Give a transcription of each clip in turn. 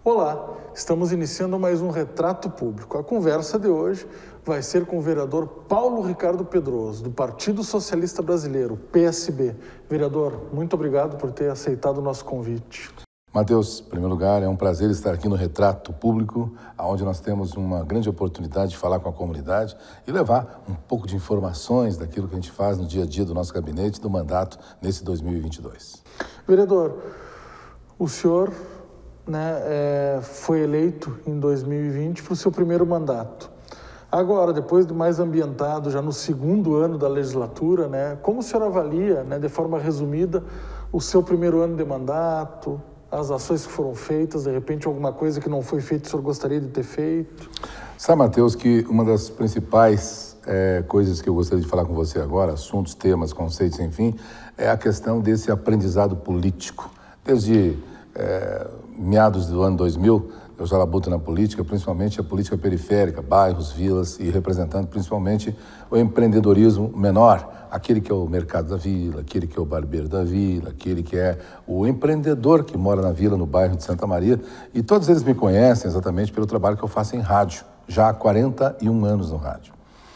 Olá, estamos iniciando mais um Retrato Público. A conversa de hoje vai ser com o vereador Paulo Ricardo Pedroso, do Partido Socialista Brasileiro, PSB. Vereador, muito obrigado por ter aceitado o nosso convite. Matheus, em primeiro lugar, é um prazer estar aqui no Retrato Público, onde nós temos uma grande oportunidade de falar com a comunidade e levar um pouco de informações daquilo que a gente faz no dia a dia do nosso gabinete, do mandato nesse 2022. Vereador, o senhor foi eleito em 2020 para o seu primeiro mandato. Agora, depois de mais ambientado, já no segundo ano da legislatura, como o senhor avalia, de forma resumida, o seu primeiro ano de mandato, as ações que foram feitas, de repente alguma coisa que não foi feita, o senhor gostaria de ter feito? Sabe, Matheus, que uma das principais coisas que eu gostaria de falar com você agora, assuntos, temas, conceitos, enfim, é a questão desse aprendizado político. Desde meados do ano 2000, eu já labuto na política, principalmente a política periférica, bairros, vilas, e representando principalmente o empreendedorismo menor, aquele que é o mercado da vila, aquele que é o barbeiro da vila, aquele que é o empreendedor que mora na vila, no bairro de Santa Maria, e todos eles me conhecem exatamente pelo trabalho que eu faço em rádio, já há 41 anos no rádio.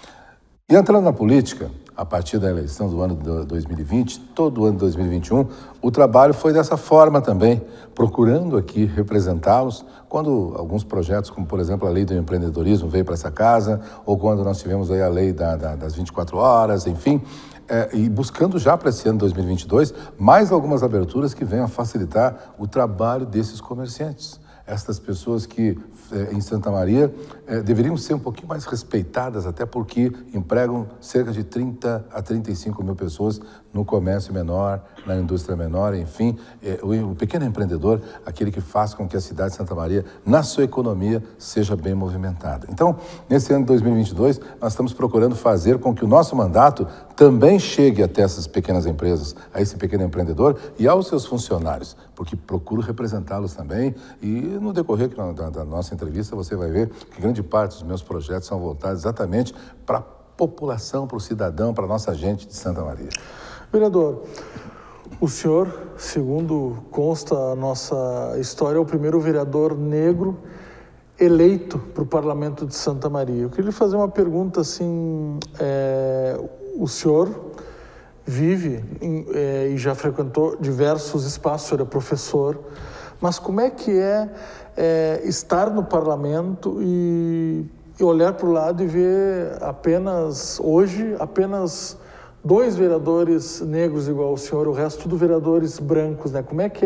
E entrando na política, a partir da eleição do ano de 2020, todo o ano de 2021, o trabalho foi dessa forma também, procurando aqui representá-los, quando alguns projetos, como por exemplo a lei do empreendedorismo veio para essa casa, ou quando nós tivemos aí a lei das 24 horas, enfim, e buscando já para esse ano de 2022, mais algumas aberturas que venham a facilitar o trabalho desses comerciantes. Estas pessoas que em Santa Maria deveriam ser um pouquinho mais respeitadas, até porque empregam cerca de 30 a 35 mil pessoas no comércio menor, na indústria menor, enfim, o pequeno empreendedor, aquele que faz com que a cidade de Santa Maria, na sua economia, seja bem movimentada. Então, nesse ano de 2022, nós estamos procurando fazer com que o nosso mandato também chegue até essas pequenas empresas, a esse pequeno empreendedor e aos seus funcionários, porque procuro representá-los também, e no decorrer da nossa entrevista você vai ver que grande parte dos meus projetos são voltados exatamente para a população, para o cidadão, para a nossa gente de Santa Maria. Vereador, o senhor, segundo consta a nossa história, é o primeiro vereador negro eleito para o Parlamento de Santa Maria. Eu queria lhe fazer uma pergunta assim, o senhor vive e já frequentou diversos espaços, o senhor é professor, mas como é que estar no parlamento e olhar para o lado e ver apenas 2 vereadores negros igual ao senhor, o resto tudo vereadores brancos, Como é que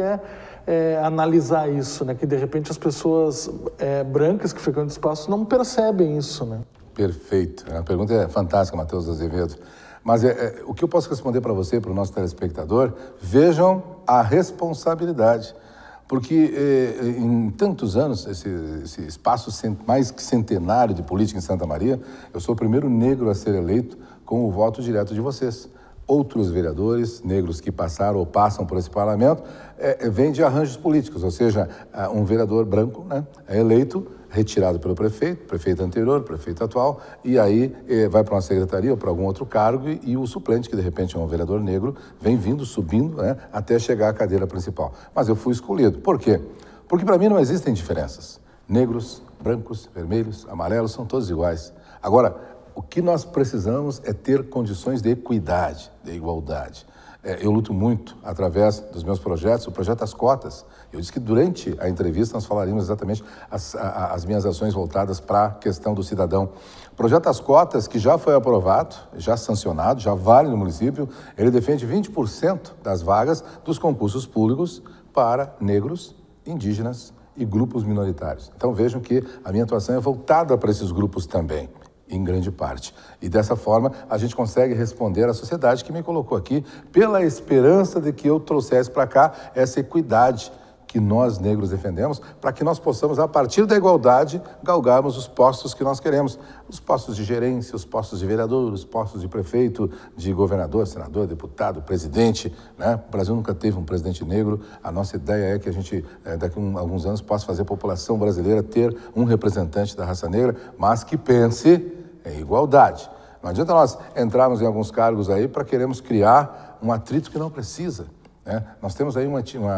analisar isso, Que de repente as pessoas brancas que frequentam o espaço não percebem isso, Perfeito. A pergunta é fantástica, Matheus Azevedo. Mas o que eu posso responder para você, para o nosso telespectador, vejam a responsabilidade. Porque em tantos anos, esse espaço mais que centenário de política em Santa Maria, eu sou o primeiro negro a ser eleito com o voto direto de vocês. Outros vereadores negros que passaram ou passam por esse parlamento vêm de arranjos políticos, ou seja, um vereador branco é eleito, retirado pelo prefeito anterior, prefeito atual, e aí vai para uma secretaria ou para algum outro cargo e o suplente, que de repente é um vereador negro, vem vindo, subindo, até chegar à cadeira principal. Mas eu fui escolhido. Por quê? Porque para mim não existem diferenças. Negros, brancos, vermelhos, amarelos, são todos iguais. Agora, o que nós precisamos é ter condições de equidade, de igualdade. Eu luto muito através dos meus projetos, o projeto das cotas. Eu disse que durante a entrevista nós falaríamos exatamente as minhas ações voltadas para a questão do cidadão. O projeto das cotas, que já foi aprovado, já sancionado, já vale no município, ele defende 20% das vagas dos concursos públicos para negros, indígenas e grupos minoritários. Então vejam que a minha atuação é voltada para esses grupos também, em grande parte. E dessa forma a gente consegue responder à sociedade que me colocou aqui pela esperança de que eu trouxesse para cá essa equidade que nós negros defendemos, para que nós possamos, a partir da igualdade, galgarmos os postos que nós queremos. Os postos de gerência, os postos de vereador, os postos de prefeito, de governador, senador, deputado, presidente, O Brasil nunca teve um presidente negro. A nossa ideia é que a gente, daqui a alguns anos, possa fazer a população brasileira ter um representante da raça negra, mas que pense em igualdade. Não adianta nós entrarmos em alguns cargos aí para queremos criar um atrito que não precisa. né? Nós temos aí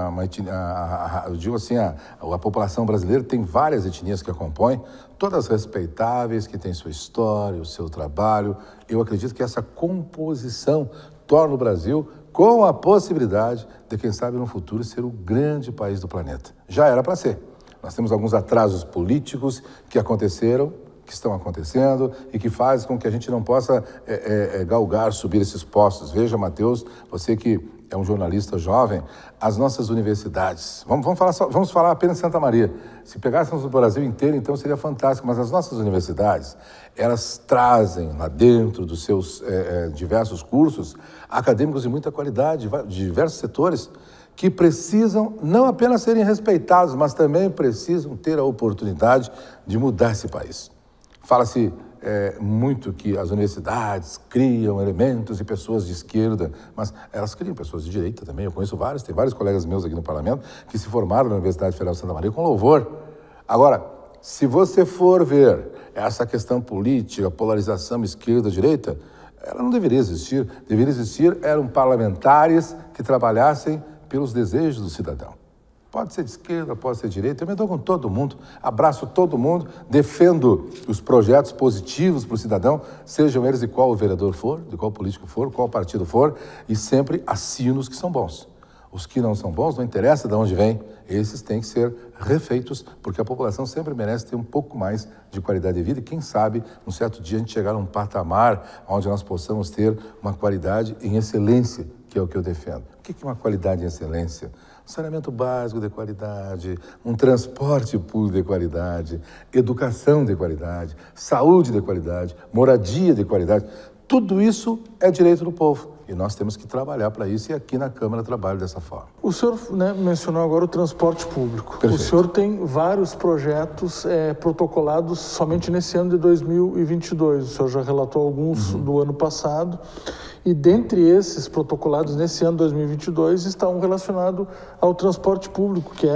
eu digo assim, a população brasileira tem várias etnias que a compõem, todas respeitáveis, que têm sua história, o seu trabalho. Eu acredito que essa composição torna o Brasil com a possibilidade de, quem sabe, no futuro, ser o grande país do planeta. Já era para ser. Nós temos alguns atrasos políticos que aconteceram, que estão acontecendo e que fazem com que a gente não possa galgar, subir esses postos. Veja, Matheus, você que é um jornalista jovem, as nossas universidades, vamos falar apenas de Santa Maria. Se pegássemos o Brasil inteiro, então seria fantástico, mas as nossas universidades, elas trazem lá dentro dos seus diversos cursos acadêmicos de muita qualidade, de diversos setores, que precisam não apenas serem respeitados, mas também precisam ter a oportunidade de mudar esse país. Fala-se muito que as universidades criam elementos e pessoas de esquerda, mas elas criam pessoas de direita também. Eu conheço vários, tem vários colegas meus aqui no Parlamento que se formaram na Universidade Federal de Santa Maria com louvor. Agora, se você for ver essa questão política, polarização esquerda-direita, ela não deveria existir. Deveria existir eram parlamentares que trabalhassem pelos desejos do cidadão. Pode ser de esquerda, pode ser de direita, eu me dou com todo mundo, abraço todo mundo, defendo os projetos positivos para o cidadão, sejam eles de qual vereador for, de qual político for, qual partido for, e sempre assino os que são bons. Os que não são bons, não interessa de onde vêm, esses têm que ser refeitos, porque a população sempre merece ter um pouco mais de qualidade de vida e quem sabe, um certo dia a gente chegar a um patamar onde nós possamos ter uma qualidade em excelência, que é o que eu defendo. O que é uma qualidade em excelência? Um saneamento básico de qualidade, um transporte público de qualidade, educação de qualidade, saúde de qualidade, moradia de qualidade. Tudo isso é direito do povo e nós temos que trabalhar para isso e aqui na Câmara trabalho dessa forma. O senhor mencionou agora o transporte público. Perfeito. O senhor tem vários projetos protocolados somente nesse ano de 2022. O senhor já relatou alguns do ano passado. E dentre esses protocolados nesse ano 2022 está um relacionado ao transporte público, que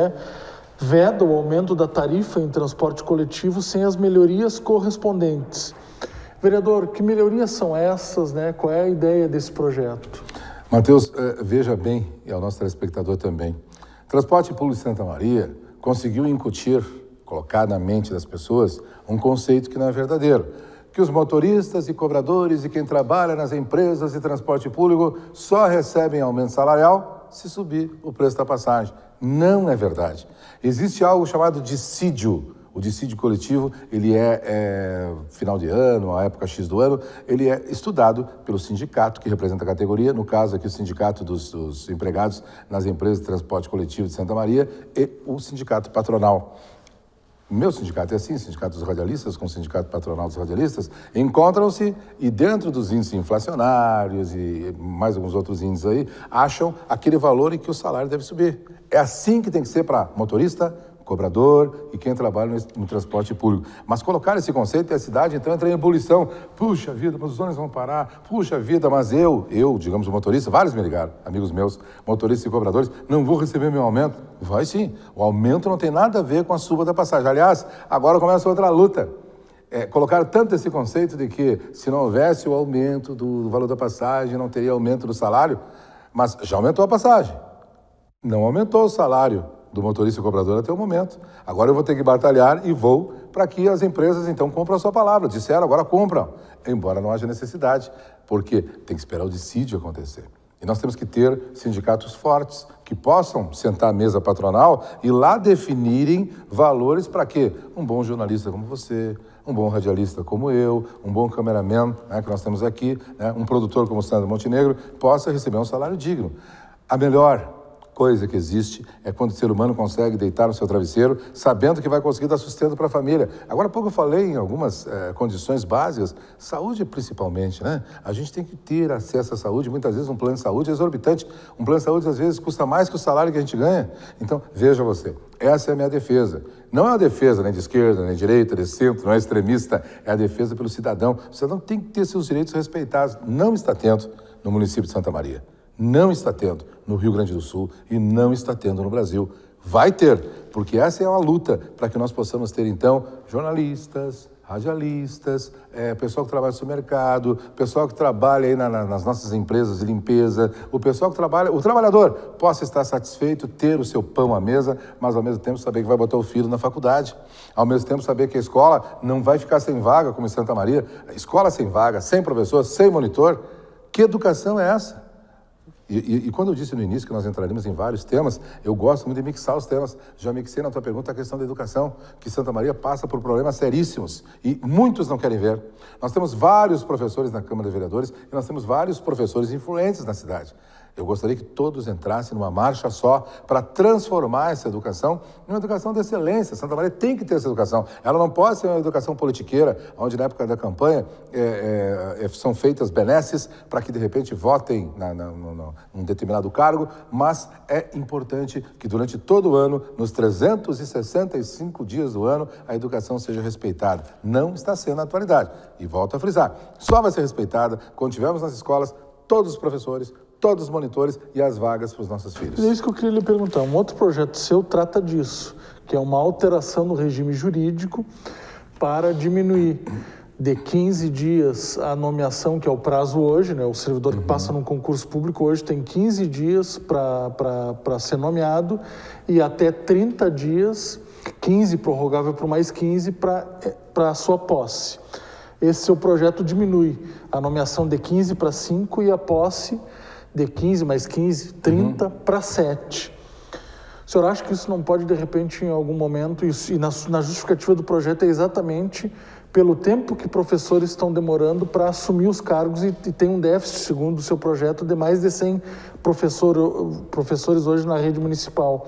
veda o aumento da tarifa em transporte coletivo sem as melhorias correspondentes. Vereador, que melhorias são essas, né? Qual é a ideia desse projeto? Matheus, veja bem, e ao nosso telespectador também, Transporte Público de Santa Maria conseguiu incutir, colocar na mente das pessoas, um conceito que não é verdadeiro, que os motoristas e cobradores e quem trabalha nas empresas de transporte público só recebem aumento salarial se subir o preço da passagem. Não é verdade. Existe algo chamado dissídio. O dissídio coletivo, ele final de ano, a época X do ano, ele é estudado pelo sindicato que representa a categoria, no caso aqui o sindicato dos empregados nas empresas de transporte coletivo de Santa Maria e o sindicato patronal. Meu sindicato é assim, sindicato dos radialistas com o sindicato patronal dos radialistas, encontram-se e dentro dos índices inflacionários e mais alguns outros índices aí, acham aquele valor em que o salário deve subir. É assim que tem que ser para motorista, cobrador e quem trabalha no transporte público. Mas colocar esse conceito e a cidade, então, entra em ebulição. Puxa vida, mas os ônibus vão parar. Puxa vida, mas eu, digamos, o motorista, vários me ligaram, amigos meus, motoristas e cobradores, não vou receber meu aumento. Vai sim, o aumento não tem nada a ver com a suba da passagem. Aliás, agora começa outra luta. Colocaram tanto esse conceito de que se não houvesse o aumento do valor da passagem, não teria aumento do salário, mas já aumentou a passagem. Não aumentou o salário do motorista e cobrador até o momento. Agora eu vou ter que batalhar e vou para que as empresas, então, comprem a sua palavra. Disseram, agora compram. Embora não haja necessidade, porque tem que esperar o dissídio acontecer. E nós temos que ter sindicatos fortes que possam sentar à mesa patronal e lá definirem valores para que um bom jornalista como você, um bom radialista como eu, um bom cameraman, né, que nós temos aqui, né, um produtor como o Sandro Montenegro, possa receber um salário digno. A melhor coisa que existe é quando o ser humano consegue deitar no seu travesseiro sabendo que vai conseguir dar sustento para a família. Agora há pouco eu falei em algumas condições básicas, saúde principalmente, né? A gente tem que ter acesso à saúde, muitas vezes um plano de saúde é exorbitante, um plano de saúde às vezes custa mais que o salário que a gente ganha. Então, veja você, essa é a minha defesa. Não é uma defesa nem de esquerda, nem de direita, nem de centro, não é extremista, é a defesa pelo cidadão. O cidadão tem que ter seus direitos respeitados, não está tendo no município de Santa Maria. Não está tendo no Rio Grande do Sul e não está tendo no Brasil. Vai ter, porque essa é uma luta para que nós possamos ter, então, jornalistas, radialistas, pessoal que trabalha no supermercado, pessoal que trabalha aí nas nossas empresas de limpeza, o pessoal que trabalha, o trabalhador possa estar satisfeito, ter o seu pão à mesa, mas ao mesmo tempo saber que vai botar o filho na faculdade, ao mesmo tempo saber que a escola não vai ficar sem vaga, como em Santa Maria, escola sem vaga, sem professor, sem monitor. Que educação é essa? E quando eu disse no início que nós entraríamos em vários temas, eu gosto muito de mixar os temas. Já mixei na tua pergunta a questão da educação, que Santa Maria passa por problemas seríssimos e muitos não querem ver. Nós temos vários professores na Câmara de Vereadores e nós temos vários professores influentes na cidade. Eu gostaria que todos entrassem numa marcha só para transformar essa educação em uma educação de excelência. Santa Maria tem que ter essa educação. Ela não pode ser uma educação politiqueira, onde na época da campanha são feitas benesses para que de repente votem num determinado cargo, mas é importante que durante todo o ano, nos 365 dias do ano, a educação seja respeitada. Não está sendo na atualidade. E volto a frisar, só vai ser respeitada quando tivermos nas escolas todos os professores, todos os monitores e as vagas para os nossos filhos. É isso que eu queria lhe perguntar. Um outro projeto seu trata disso, que é uma alteração no regime jurídico para diminuir de 15 dias a nomeação, que é o prazo hoje, né? O servidor que passa num concurso público hoje tem 15 dias para ser nomeado e até 30 dias, 15 prorrogável por mais 15 para a sua posse. Esse seu projeto diminui a nomeação de 15 para 5 e a posse de 15 mais 15, 30 para 7. O senhor acha que isso não pode, de repente, em algum momento, e na justificativa do projeto é exatamente pelo tempo que professores estão demorando para assumir os cargos e tem um déficit, segundo o seu projeto, de mais de 100 professores hoje na rede municipal.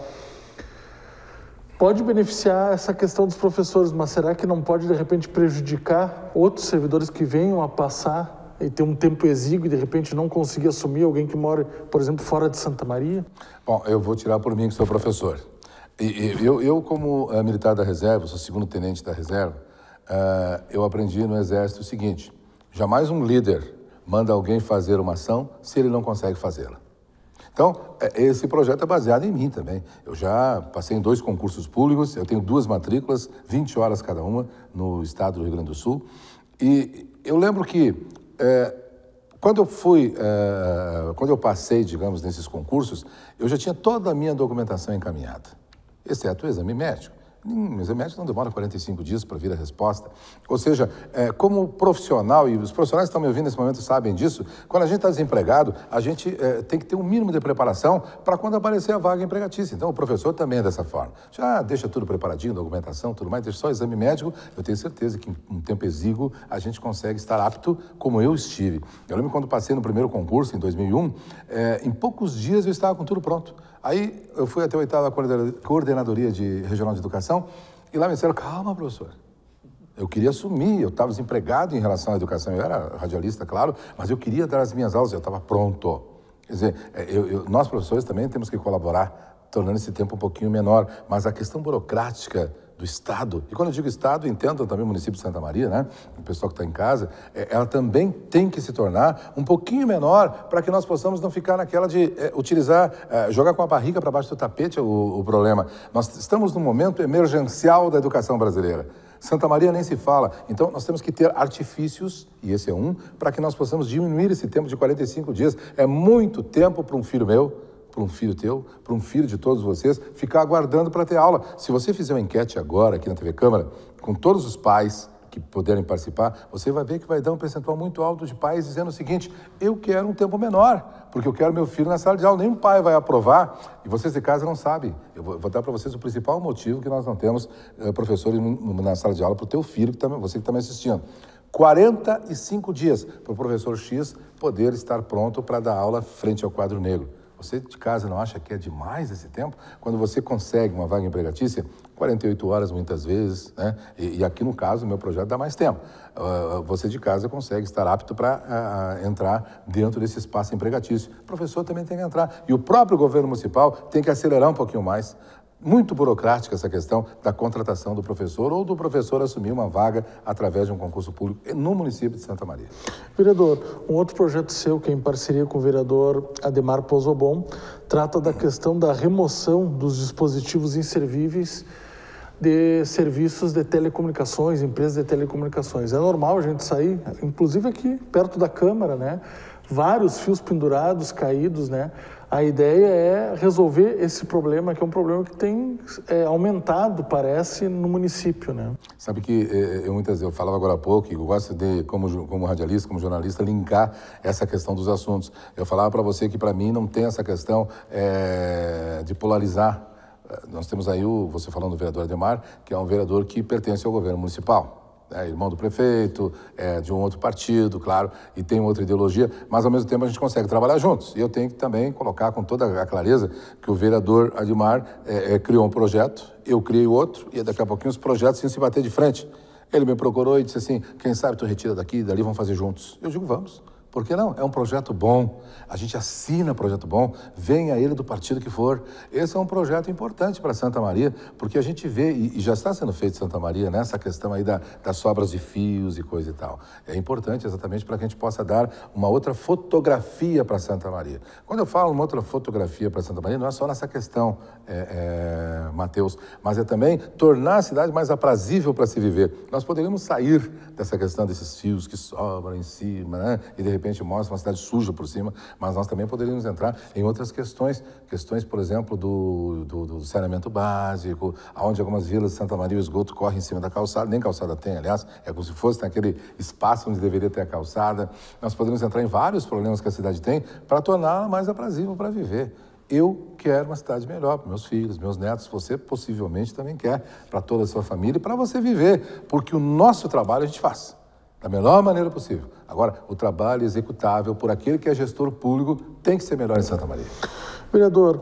Pode beneficiar essa questão dos professores, mas será que não pode, de repente, prejudicar outros servidores que venham a passar e ter um tempo exíguo e, de repente, não conseguir assumir alguém que mora, por exemplo, fora de Santa Maria? Bom, eu vou tirar por mim que sou professor. Eu como militar da reserva, sou segundo tenente da reserva, eu aprendi no Exército o seguinte: jamais um líder manda alguém fazer uma ação se ele não consegue fazê-la. Então, esse projeto é baseado em mim também. Eu já passei em 2 concursos públicos, eu tenho 2 matrículas, 20 horas cada uma, no estado do Rio Grande do Sul. E eu lembro que quando eu passei, digamos, nesses concursos, eu já tinha toda a minha documentação encaminhada, exceto o exame médico. O exame médico não demora 45 dias para vir a resposta. Ou seja, como profissional, e os profissionais que estão me ouvindo nesse momento sabem disso, quando a gente está desempregado, a gente tem que ter um mínimo de preparação para quando aparecer a vaga empregatícia. Então, o professor também é dessa forma. Já deixa tudo preparadinho, documentação, tudo mais, deixa só o exame médico. Eu tenho certeza que em um tempo exíguo a gente consegue estar apto como eu estive. Eu lembro quando passei no primeiro concurso, em 2001, em poucos dias eu estava com tudo pronto. Aí eu fui até a 8ª Coordenadoria Regional de Educação e lá me disseram: calma, professor. Eu queria assumir, eu estava desempregado em relação à educação, eu era radialista, claro, mas eu queria dar as minhas aulas, eu estava pronto. Quer dizer, nós professores também temos que colaborar, tornando esse tempo um pouquinho menor, mas a questão burocrática do Estado, e quando eu digo Estado, entendam também o município de Santa Maria, né? O pessoal que está em casa, ela também tem que se tornar um pouquinho menor para que nós possamos não ficar naquela de jogar com a barriga para baixo do tapete o problema. Nós estamos num momento emergencial da educação brasileira. Santa Maria nem se fala. Então, nós temos que ter artifícios, e esse é um, para que nós possamos diminuir esse tempo de 45 dias. É muito tempo para um filho meu, para um filho teu, para um filho de todos vocês, ficar aguardando para ter aula. Se você fizer uma enquete agora aqui na TV Câmara, com todos os pais que puderem participar, você vai ver que vai dar um percentual muito alto de pais dizendo o seguinte: eu quero um tempo menor, porque eu quero meu filho na sala de aula. Nenhum pai vai aprovar, e vocês de casa não sabem. Eu vou dar para vocês o principal motivo que nós não temos professores na sala de aula para o teu filho, você que está me assistindo. 45 dias para o professor X poder estar pronto para dar aula frente ao quadro negro. Você de casa não acha que é demais esse tempo? Quando você consegue uma vaga empregatícia, 48 horas muitas vezes, né? E aqui no caso, o meu projeto dá mais tempo. Você de casa consegue estar apto para entrar dentro desse espaço empregatício. O professor também tem que entrar. E o próprio governo municipal tem que acelerar um pouquinho mais. Muito burocrática essa questão da contratação do professor ou do professor assumir uma vaga através de um concurso público no município de Santa Maria. Vereador, um outro projeto seu, que é em parceria com o vereador Ademar Pozobon, trata da questão da remoção dos dispositivos inservíveis de serviços de telecomunicações, empresas de telecomunicações. É normal a gente sair, inclusive aqui perto da Câmara, né? Vários fios pendurados, caídos, né? A ideia é resolver esse problema, que é um problema que tem aumentado, parece, no município, né? Sabe que eu falava agora há pouco, e eu gosto de, como radialista, como jornalista, linkar essa questão dos assuntos. Eu falava para você que, para mim, não tem essa questão de polarizar. Nós temos aí, você falando do vereador Ademar, que é um vereador que pertence ao governo municipal. Irmão do prefeito, de um outro partido, claro, e tem outra ideologia, mas ao mesmo tempo a gente consegue trabalhar juntos. E eu tenho que também colocar com toda a clareza que o vereador Ademar criou um projeto, eu criei outro, e daqui a pouquinho os projetos iam se bater de frente. Ele me procurou e disse assim, quem sabe tu retira daqui e dali, vamos fazer juntos. Eu digo, vamos. Por que não? É um projeto bom, a gente assina projeto bom, venha ele do partido que for. Esse é um projeto importante para Santa Maria, porque a gente vê, e já está sendo feito em Santa Maria, nessa questão aí das sobras de fios e coisa e tal. É importante exatamente para que a gente possa dar uma outra fotografia para Santa Maria. Quando eu falo uma outra fotografia para Santa Maria, não é só nessa questão, Matheus, mas é também tornar a cidade mais aprazível para se viver. Nós poderíamos sair dessa questão desses fios que sobram em cima, né? E de repente mostra uma cidade suja por cima, mas nós também poderíamos entrar em outras questões, por exemplo, do saneamento básico, onde algumas vilas de Santa Maria o esgoto corre em cima da calçada, nem calçada tem, aliás, é como se fosse naquele espaço onde deveria ter a calçada. Nós poderíamos entrar em vários problemas que a cidade tem para torná-la mais aprazível para viver. Eu quero uma cidade melhor para meus filhos, meus netos, você possivelmente também quer, para toda a sua família e para você viver, porque o nosso trabalho a gente faz da melhor maneira possível. Agora, o trabalho executável por aquele que é gestor público tem que ser melhor em Santa Maria. Vereador,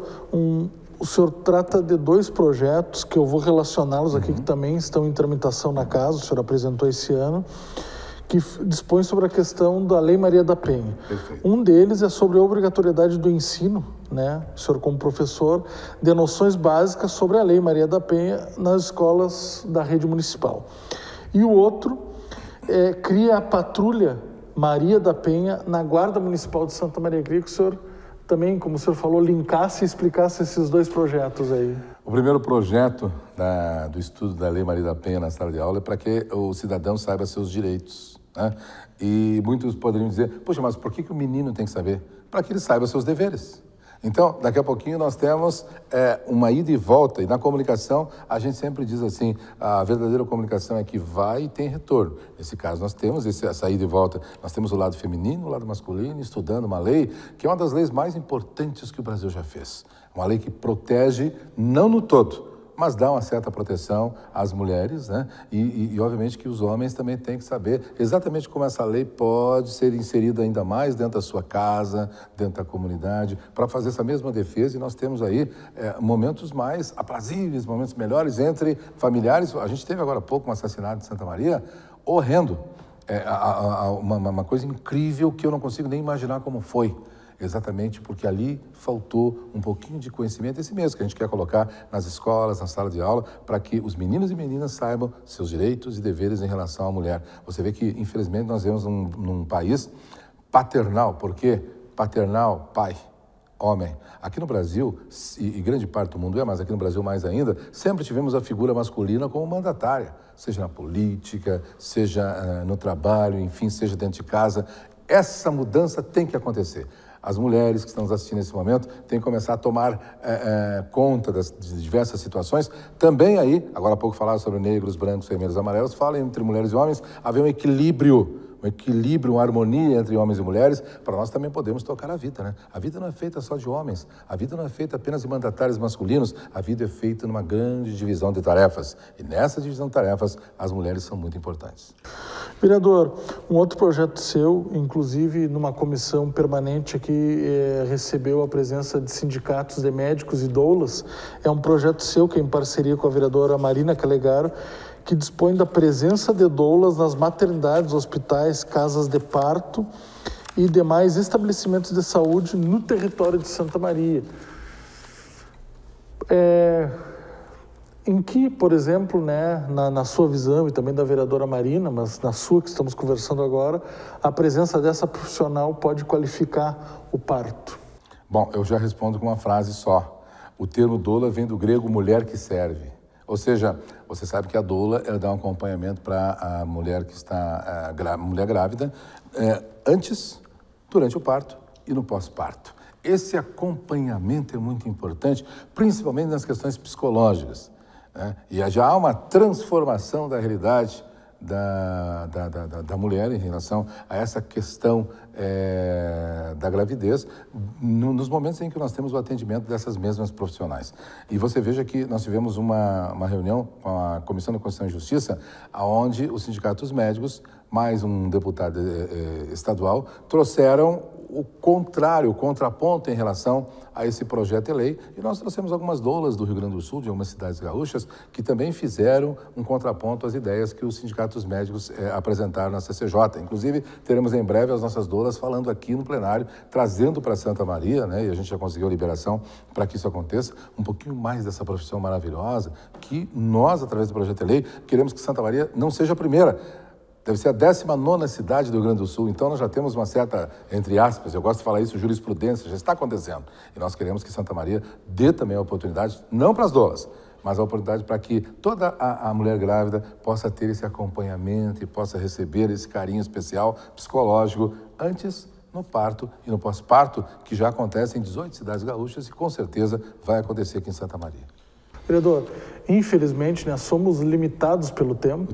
o senhor trata de 2 projetos que eu vou relacioná-los aqui, que também estão em tramitação na casa, o senhor apresentou esse ano, que dispõe sobre a questão da Lei Maria da Penha. Perfeito. Um deles é sobre a obrigatoriedade do ensino, né, o senhor como professor, de noções básicas sobre a Lei Maria da Penha nas escolas da rede municipal. E o outro cria a Patrulha Maria da Penha na Guarda Municipal de Santa Maria. Queria que o senhor também, como o senhor falou, linkasse e explicasse esses 2 projetos aí. O primeiro projeto do estudo da Lei Maria da Penha na sala de aula é para que o cidadão saiba seus direitos, né? E muitos poderiam dizer, poxa, mas por que o menino tem que saber? Para que ele saiba seus deveres. Então, daqui a pouquinho nós temos uma ida e volta, e na comunicação a gente sempre diz assim, a verdadeira comunicação é que vai e tem retorno. Nesse caso nós temos essa ida e volta, nós temos o lado feminino, o lado masculino, estudando uma lei que é uma das leis mais importantes que o Brasil já fez. Uma lei que protege, não no todo, mas dá uma certa proteção às mulheres, né? E obviamente que os homens também têm que saber exatamente como essa lei pode ser inserida ainda mais dentro da sua casa, dentro da comunidade, para fazer essa mesma defesa. E nós temos aí momentos mais aprazíveis, momentos melhores entre familiares. A gente teve agora há pouco um assassinato em Santa Maria, horrendo. Uma coisa incrível que eu não consigo nem imaginar como foi. Exatamente porque ali faltou um pouquinho de conhecimento, esse mesmo que a gente quer colocar nas escolas, na sala de aula, para que os meninos e meninas saibam seus direitos e deveres em relação à mulher. Você vê que, infelizmente, nós vivemos num país paternal. Por quê? Paternal, pai, homem. Aqui no Brasil, e grande parte do mundo mas aqui no Brasil mais ainda, sempre tivemos a figura masculina como mandatária, seja na política, seja no trabalho, enfim, seja dentro de casa. Essa mudança tem que acontecer. As mulheres que estão nos assistindo nesse momento têm que começar a tomar conta de diversas situações. Também aí, agora há pouco falaram sobre negros, brancos, vermelhos, amarelos, fala entre mulheres e homens, haver um equilíbrio, uma harmonia entre homens e mulheres, para nós também podemos tocar a vida, né? A vida não é feita só de homens, a vida não é feita apenas de mandatários masculinos, a vida é feita numa grande divisão de tarefas. E nessa divisão de tarefas, as mulheres são muito importantes. Vereador, um outro projeto seu, inclusive numa comissão permanente aqui, recebeu a presença de sindicatos de médicos e doulas, é um projeto seu que é em parceria com a vereadora Marina Calegaro, que dispõe da presença de doulas nas maternidades, hospitais, casas de parto e demais estabelecimentos de saúde no território de Santa Maria. Em que, por exemplo, né, na sua visão e também da vereadora Marina, mas na sua que estamos conversando agora, a presença dessa profissional pode qualificar o parto? Bom, eu já respondo com uma frase só. O termo doula vem do grego mulher que serve. Ou seja, Você sabe que a doula ela dá um acompanhamento para a mulher que está mulher grávida antes, durante o parto e no pós-parto. Esse acompanhamento é muito importante, principalmente nas questões psicológicas, né? E já há uma transformação da realidade da mulher em relação a essa questão da gravidez nos momentos em que nós temos o atendimento dessas mesmas profissionais. E você veja que nós tivemos uma reunião com a Comissão da Constituição e Justiça, onde os sindicatos médicos, mais um deputado estadual, trouxeram o contrário, o contraponto em relação a esse projeto de lei. E nós trouxemos algumas doulas do Rio Grande do Sul, de algumas cidades gaúchas, que também fizeram um contraponto às ideias que os sindicatos médicos apresentaram na CCJ. Inclusive, teremos em breve as nossas doulas falando aqui no plenário, trazendo para Santa Maria, né, e a gente já conseguiu a liberação para que isso aconteça, um pouquinho mais dessa profissão maravilhosa, que nós, através do projeto de lei, queremos que Santa Maria não seja a primeira. Deve ser a 19ª cidade do Rio Grande do Sul, então nós já temos uma certa, entre aspas, eu gosto de falar isso, jurisprudência, já está acontecendo. E nós queremos que Santa Maria dê também a oportunidade, não para as doulas, mas a oportunidade para que toda a mulher grávida possa ter esse acompanhamento e possa receber esse carinho especial psicológico antes, no parto e no pós-parto, que já acontece em 18 cidades gaúchas e com certeza vai acontecer aqui em Santa Maria. Vereador, infelizmente, né, somos limitados pelo tempo.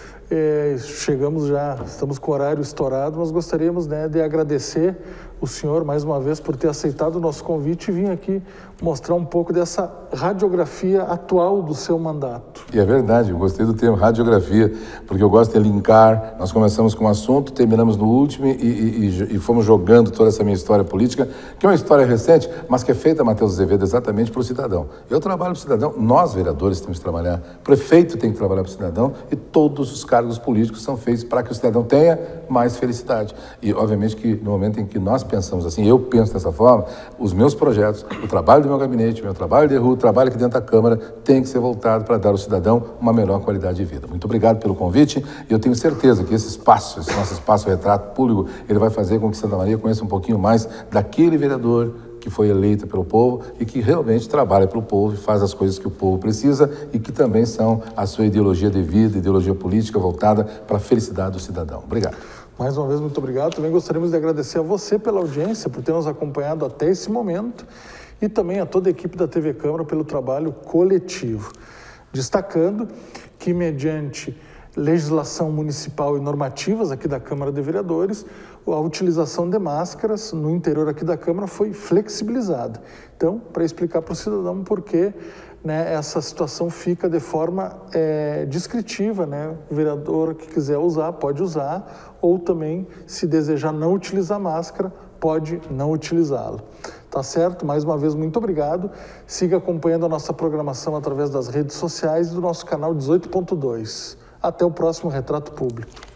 Chegamos já, estamos com o horário estourado, mas gostaríamos, né, de agradecer o senhor mais uma vez por ter aceitado o nosso convite e vir aqui mostrar um pouco dessa radiografia atual do seu mandato. E é verdade, eu gostei do termo radiografia, porque eu gosto de linkar. Nós começamos com um assunto, terminamos no último e fomos jogando toda essa minha história política, que é uma história recente, mas que é feita, Matheus Azevedo, exatamente para o cidadão. Eu trabalho para o cidadão, nós vereadores temos que trabalhar, o prefeito tem que trabalhar para o cidadão e todos os cargos políticos são feitos para que o cidadão tenha mais felicidade. E, obviamente, que no momento em que nós pensamos assim, eu penso dessa forma, os meus projetos, o trabalho do meu gabinete, o meu trabalho de rua, o trabalho aqui dentro da Câmara tem que ser voltado para dar ao cidadão uma melhor qualidade de vida. Muito obrigado pelo convite e eu tenho certeza que esse nosso espaço retrato público, ele vai fazer com que Santa Maria conheça um pouquinho mais daquele vereador que foi eleito pelo povo e que realmente trabalha pelo povo e faz as coisas que o povo precisa e que também são a sua ideologia de vida, ideologia política voltada para a felicidade do cidadão. Obrigado. Mais uma vez, muito obrigado. Também gostaríamos de agradecer a você pela audiência, por ter nos acompanhado até esse momento e também a toda a equipe da TV Câmara pelo trabalho coletivo. Destacando que, mediante legislação municipal e normativas aqui da Câmara de Vereadores, a utilização de máscaras no interior aqui da Câmara foi flexibilizada. Então, para explicar para o cidadão por que, né, essa situação fica de forma descritiva, né? O vereador que quiser usar, pode usar, ou também, se desejar não utilizar máscara, pode não utilizá-la. Tá certo? Mais uma vez, muito obrigado. Siga acompanhando a nossa programação através das redes sociais e do nosso canal 18.2. Até o próximo Retrato Público.